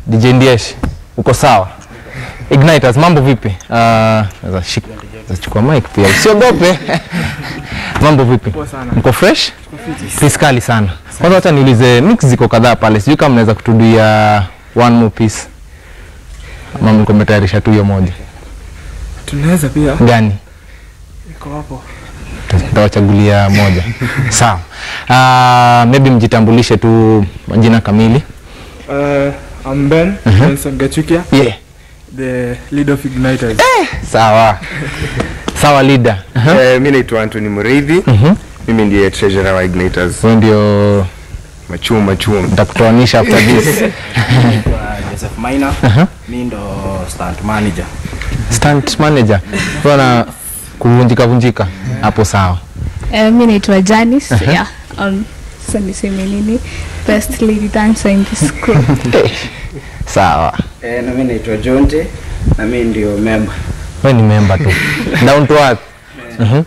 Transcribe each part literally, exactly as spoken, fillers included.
D J Ndiesh, uko sawa? Ignitaz, mambo vipi? Uh, za shika, za chukua mic pia. Usiogope. Mambo vipi? Mko fresh? Fiskali sana. Kwanza acha niulize, mix ziko kadhaa pale. Sijui kama mnaweza kutudia one more piece. Mama mko mtayarisha tu hiyo moja. Tunaweza pia. Gani? Iko hapo. Tutawachagulia moja. Sawa. Ah, uh, maybe mjitambulishe tu majina kamili. Uh, I'm Ben, uh -huh. Benson Gachukia. Yeah. The leader of Ignitaz. Eh, sawa. Sawa leader. Uh -huh. Eh, mimi naitwa Anthony Mureithi. Uh -huh. Mimi ndiye treasurer wa Ignitaz. Wewe ndio machuo machuo. Nitakutoanisha after this. Joseph Maina. Uh -huh. Mimi ndo stunt manager. Stunt manager. Bwana kuvunjika vunjika hapo sawa. Eh, mimi naitwa Janice. Uh -huh. Yeah. Um sasa niseme nini? Best lady dancer in this group. Sawa. Eh, na mimi naitwa Jonte na mimi ndio member. Wewe ni member tu. Down to earth. Mhm.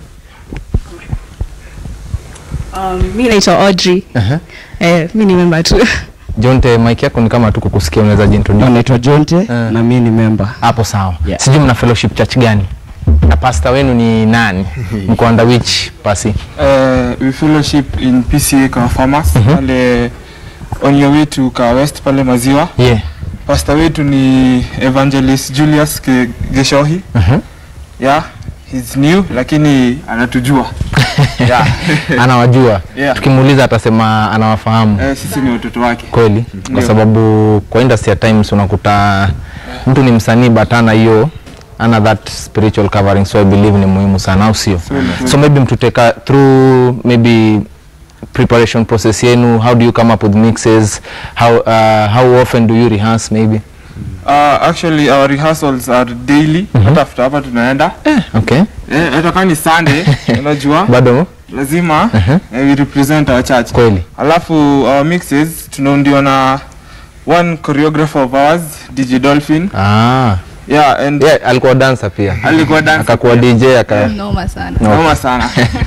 Um mimi naitwa Audrey. Uh -huh. Eh, mimi ni member tu. Jonte, mic yako ni kama tu kukusikia, unaweza jintroduce? Naitwa Jonte uh. na mimi ni member. Hapo sawa. Yeah. Sijui mna fellowship church gani? Na pastor wenu ni nani? Mko under which pasi? Uh, we fellowship in P C A Car Farmers. Uh -huh. Pale on your way to Car West pale Maziwa. Yeah. Pastor wetu ni Evangelist Julius Geshohi. Uh -huh. Yeah, he's new lakini anatujua. Yeah. Anawajua. Yeah. Tukimuuliza atasema anawafahamu. Eh, sisi ni watoto wake. Kweli. Kwa sababu kwa industry at times unakuta mtu ni msanii but ana hiyo ana that spiritual covering, so I believe ni muhimu sana au sio? So, so maybe mtuteka through maybe preparation process yenu, how do you come up with mixes, how uh, how often do you rehearse maybe? Uh, actually our rehearsals are daily. Mm -hmm. After hapa tunaenda. Eh, okay. Eh, hata kama ni Sunday, unajua? Bado lazima uh -huh. uh, we represent our church. Kweli. Alafu our mixes tunaundiwa na one choreographer of ours, D J Dolphin. Ah. Yeah, and yeah, alikuwa dancer pia. Alikuwa dancer. Akakuwa D J aka. Yeah, noma sana. Noma sana.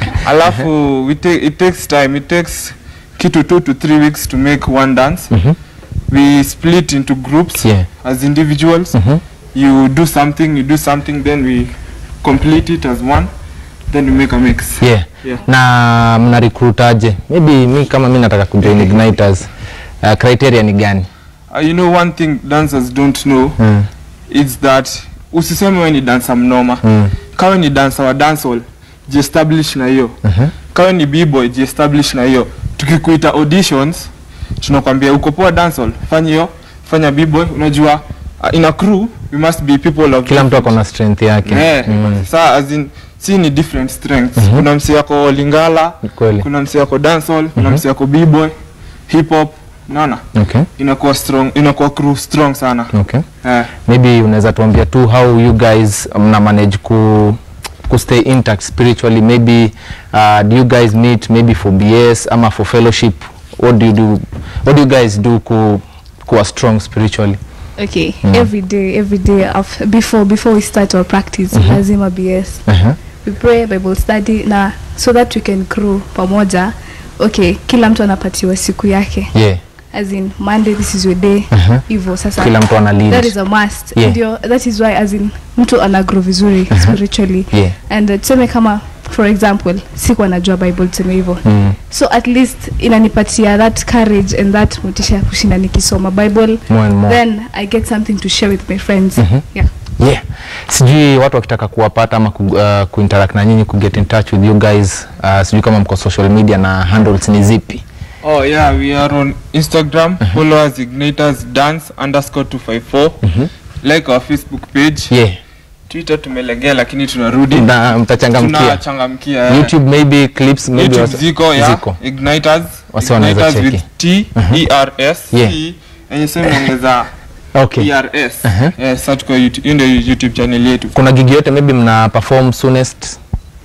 Alafu we take it takes time. It takes kitu two to three weeks to make one dance. Mm -hmm. We split into groups. Yeah. As individuals. Mm -hmm. You do something, you do something, then we complete it as one. Then we make a mix. Yeah. Yeah. Na mna recruit aje? Maybe mi kama mimi nataka kujoin Ignitaz. Uh, criteria ni gani? Uh, you know one thing dancers don't know. Mm. It's that usiseme wewe ni dancer mnoma. Mm. Kama ni dancer wa dancehall, ji-establish na hiyo. Uh -huh. Kama ni b-boy, ji-establish na hiyo. Tukikuita auditions, tunakwambia uko poa dancehall, fanya hiyo, fanya b-boy, unajua uh, in a crew we must be people of kila mtu akona strength yake. Yeah. Mm. Saa as in si ni different strengths. Uh -huh. Kuna msi yako lingala, Kweli. Kuna msi yako dancehall, uh -huh. Kuna msi yako b-boy, hip hop. Naona? Okay. Inakuwa strong, inakuwa crew strong sana. Okay. Yeah. Maybe unaweza tuambia tu how you guys mna manage ku ku stay intact spiritually. Maybe uh, do you guys meet maybe for B S ama for fellowship? What do you do? What do you guys do ku ku strong spiritually? Okay. Mm. Every day, every day of before before we start our practice, mm-hmm. lazima B S. Uh -huh. We pray, Bible study na so that we can grow pamoja. Okay, kila mtu anapatiwa siku yake. Yeah. As in Monday this is your day. Hivyo uh -huh. Sasa kila mtu ana lead. That is a must. Yeah. Ndio, that is why as in mtu ana grow vizuri uh -huh. spiritually. Yeah. And uh, tuseme kama for example siku anajua Bible tuseme hivyo. Mm. So at least inanipatia that courage and that motisha kushinda nikisoma Bible. More and more. Then I get something to share with my friends. Uh -huh. Yeah. Yeah. Sijui watu wakitaka kuwapata ama ku, uh, kuinteract na nyinyi, ku get in touch with you guys, uh, sijui kama mko social media na handles ni zipi? Oh yeah, we are on Instagram. Uh -huh. Follow us Ignitaz dance underscore two five four. Uh -huh. Like our Facebook page. Yeah. Twitter tumelegea lakini tunarudi. Na mtachangamkia. Tunachangamkia. Yeah. YouTube maybe clips maybe YouTube ziko ya ziko. Ignitaz. Ignitaz with T E R S. Yeah. And same ongeza okay. E R S. Uh -huh. Yeah, search kwa YouTube, in the YouTube channel yetu. Kuna gig yote maybe mna perform soonest?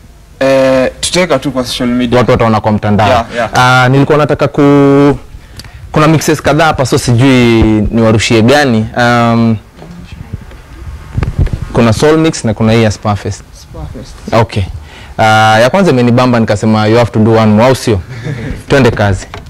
Eh, tuteka tu kwa social media. Watu wataona kwa mtandao. Yeah, yeah. Uh, nilikuwa nataka ku kuna mixes kadhaa hapa, so sijui niwarushie gani. Um, kuna soul mix na kuna hii ya Sparfest. Sparfest. Okay. Uh, ya kwanza imenibamba nikasema you have to do one more, sio? Twende kazi.